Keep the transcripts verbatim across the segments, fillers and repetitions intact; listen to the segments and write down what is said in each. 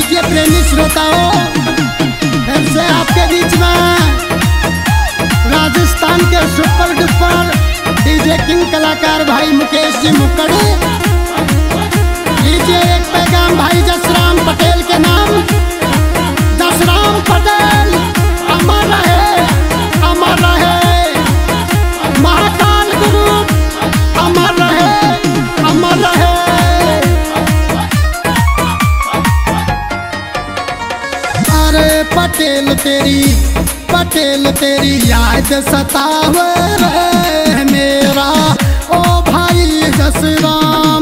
देखिए प्रेमी श्रोताओं, फिर से आपके बीच में राजस्थान के सुपर डुपर डीजे किंग कलाकार भाई मुकेश जी मुक्कड़। लीजिए एक पैगाम भाई जसराम पटेल के नाम। जसराम पटेल अमर रहे, अमर रहे, महाकाल गुरु अमर रहे, अमर रहे। अरे पटेल तेरी, पटेल तेरी याद सतावे रे मेरा ओ भाई जसराम।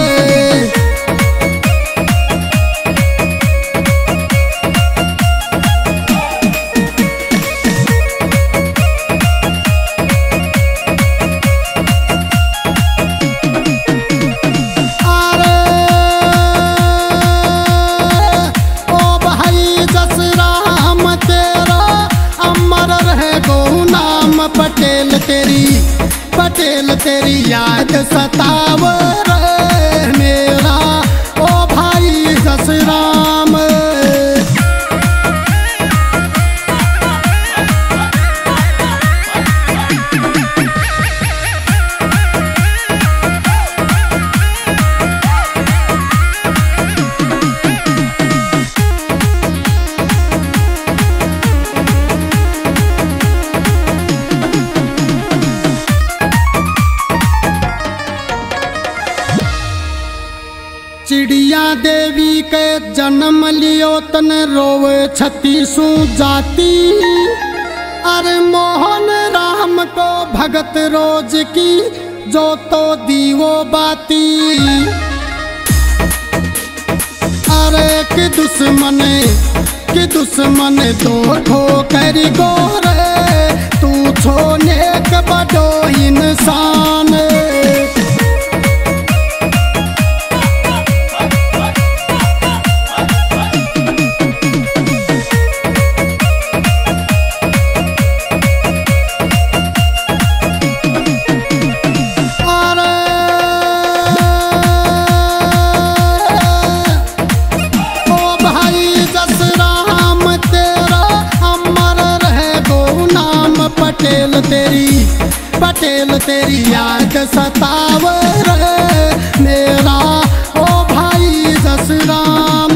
पटेल तेरी, पटेल तेरी याद सतावे रे मेरा ओ भाई जसराम। चिड़िया देवी के जन्म लियो तन रोवे छत्तीसू जाति। अरे मोहन राम को भगत रोज की जो तो दीवो बाती। अरे कि दुश्मन, कि दुश्मन दो ठो करी गोरे तू छोने के बड़ो इंसान। पटेल तेरी, पटेल तेरी याद सतावे रे मेरा ओ भाई जसराम।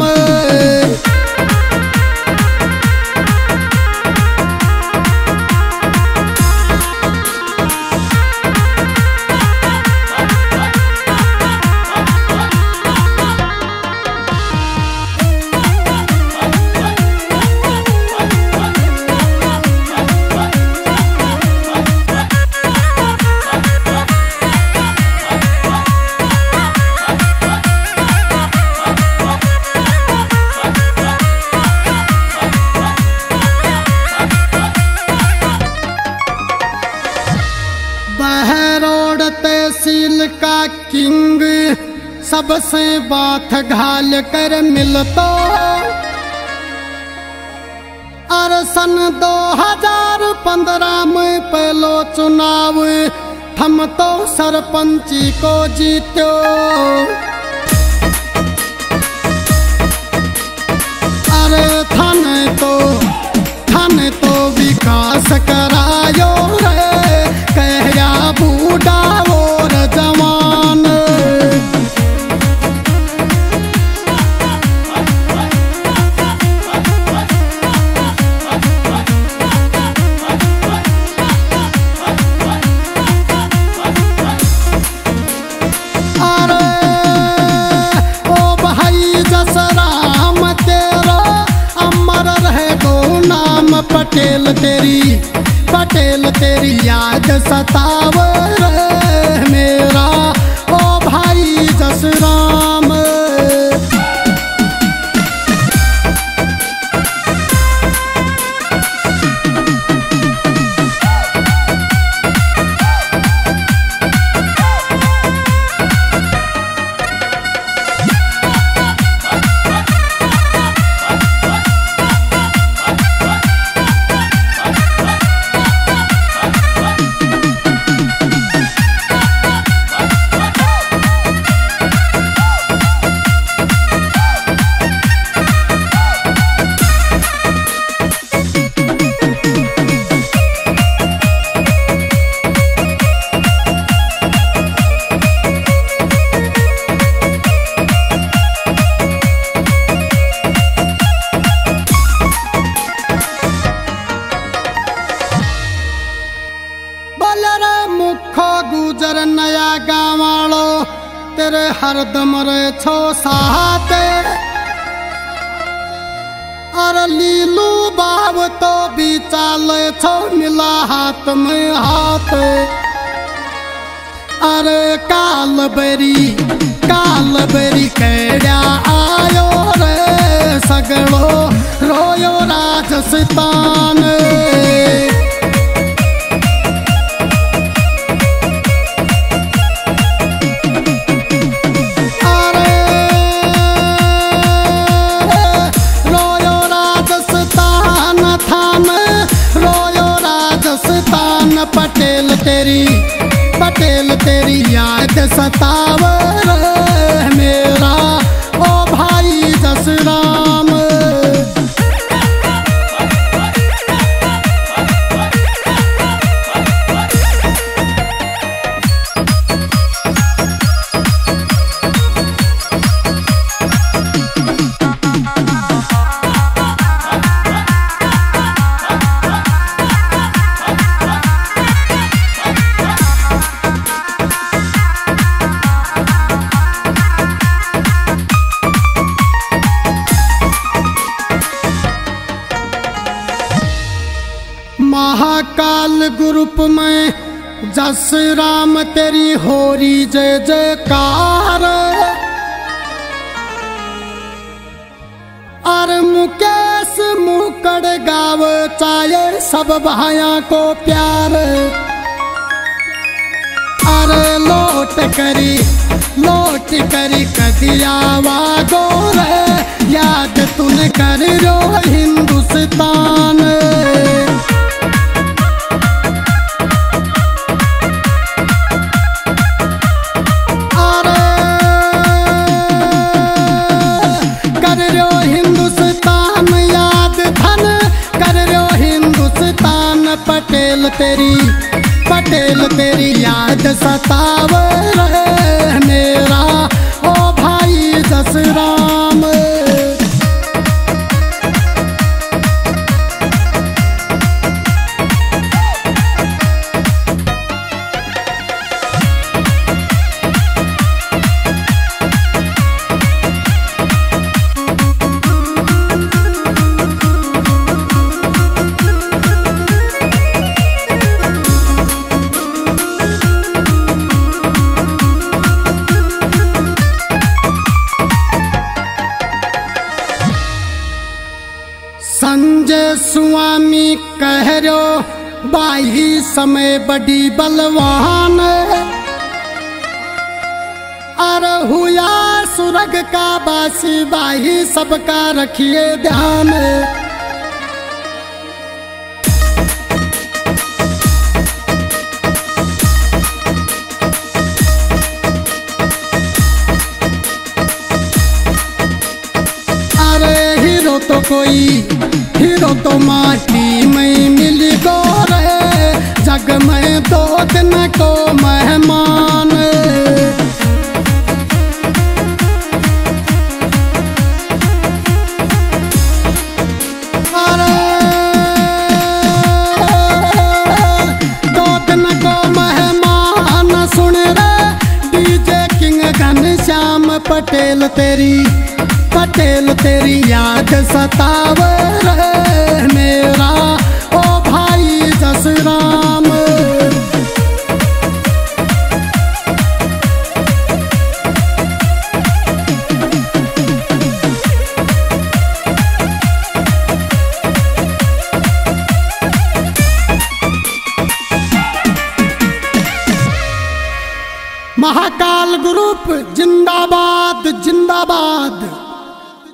बहरोड तहसील का किंग सबसे बात घाल कर मिलतो। अरे सन दो हजार पंद्रह में पहलो चुनाव हम तो सरपंची को जीतो। अरे थाने तो, थाने तो विकास करायो रे कहया बूढ़ा और जवान। अरे ओ भाई जसराम तेरा अमर रहे गो नाम। पटेल तेरी, पटेल तेरी याद सतावे रे मेरा ओ भाई जसराम। गावालो तेरे हरदम रे छो साथ। अरे लीलू बाब तो भी चाले छो मिला हाथ में हाथ। अरे काल बेरी काल बेरी केड़ा आयो रे सगड़ो रोयो राजस्थान। पटेल तेरी पटेल तेरी याद सतावर मेरा ओ भाई जसराम। महाकाल ग्रुप में जस राम तेरी होरी जय जयकार। और मुकेश मुकड़ गाव चाहे सब भाया को प्यार। अरे लोट करी लोट करी कदिया वागोर याद तूने कर रो हिंदुस्तान। पटेल तेरी पटेल तेरी याद सतावर मेरा ओ भाई जसराम। संजय स्वामी कह रो बाही समय बड़ी बलवान। अरे हुआ सुरग का बासी बाही सबका रखिए ध्यान। तो कोई हीरो तो माटी में मिल गो रे जग में दो दिन को मेहमान। अरे दो दिन को मेहमान सुन रे डीजे किंग घनश्याम। पटेल तेरी पटेल तेरी याद सतावर मेरा ओ भाई जसराम। महाकाल ग्रुप जिंदाबाद।